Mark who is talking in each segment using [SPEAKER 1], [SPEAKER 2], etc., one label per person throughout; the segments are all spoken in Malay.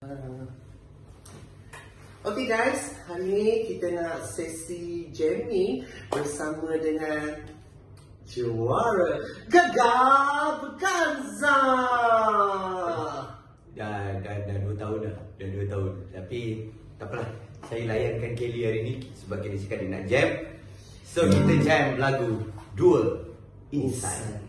[SPEAKER 1] Okay guys, hari ni kita nak sesi jam ni bersama dengan juara Gegar Vacanza.
[SPEAKER 2] Dah 2 tahun dah. Dah 2 tahun. Tapi tak apalah. Saya layankan Kelly hari ni sebab dia cakap dia nak jam. So kita jam lagu Duel Insan.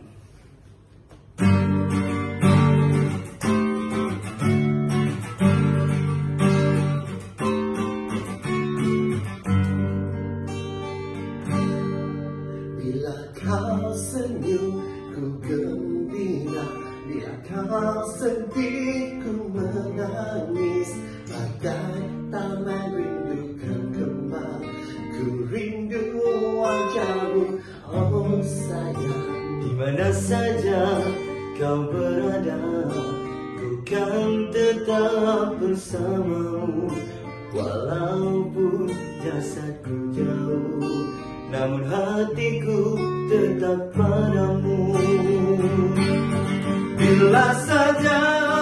[SPEAKER 1] Bila kau senyum, ku gembira. Bila kau sedih, ku menangis. Bagai taman rindu kan kembang. Ku rindu wajahmu, oh sayang.
[SPEAKER 2] Di mana saja kau berada, ku kan tetap bersamamu. Walaupun jasadku jauh, namun hatiku tetap padamu. Bila saja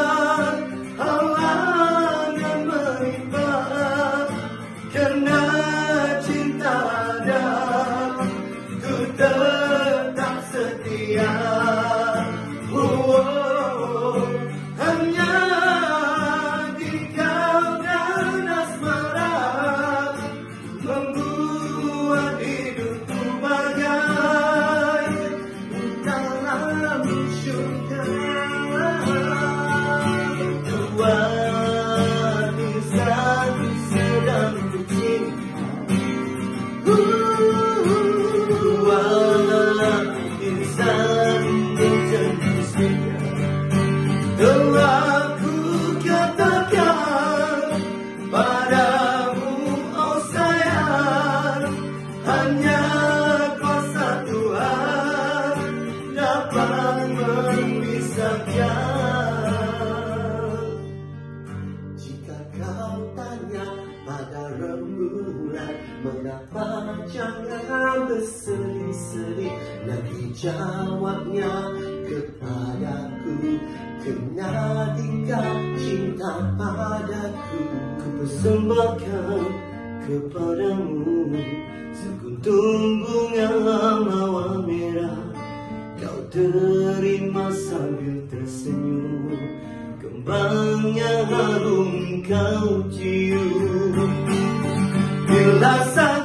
[SPEAKER 2] halangan menimpa, karena cinta ada, ku tetap setia. Hanya di kau dan asmara membuat hidupku bagai dalam syurga. Dua insan sedang bercinta. Dua insan berjanji setia. Aku katakan padamu, oh sayang, hanya kuasa Tuhan dapat memisahkan.
[SPEAKER 1] Jika kau tanya pada rembulan, mengapa jangan bersedih-sedih, nanti jawabnya kepadaku, kena dikau cinta padaku.
[SPEAKER 2] Ku persembahkan kepadamu sekuntum bunga mawar merah. Kau terima sambil tersenyum, kembangnya harum kau cium. Bila